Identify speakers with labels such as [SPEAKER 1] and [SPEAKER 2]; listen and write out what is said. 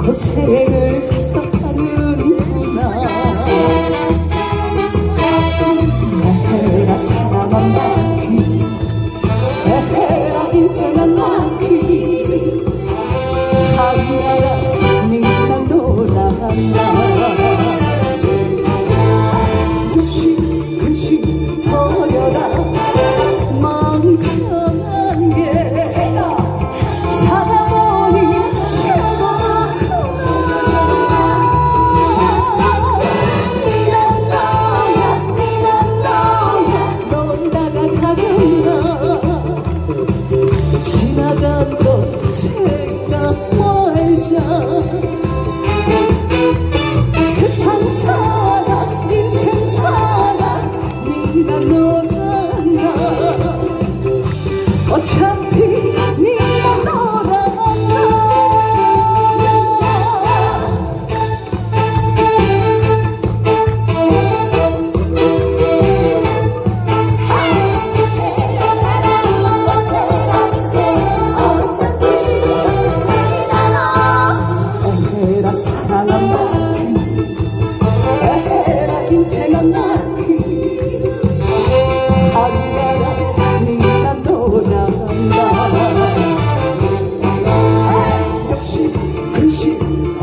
[SPEAKER 1] 고생을 섭섭하는구나. 에헤라 사랑한 바퀴, 에헤라 인생은 바퀴, 하루하루 네가 돌아간다. 그시 버려라 마음 편한 게 살아보니 최고고. 니는 너야 놀다가 가는가. 지나간 것 생각 말자. 세상 살아 인생 살아 네가 놀아나. 어차피 네가 놀아나. 에헤라 사랑한 바퀴, 에헤라 인생은 바퀴, 하루하루 네가 돌아간다. 역시 그시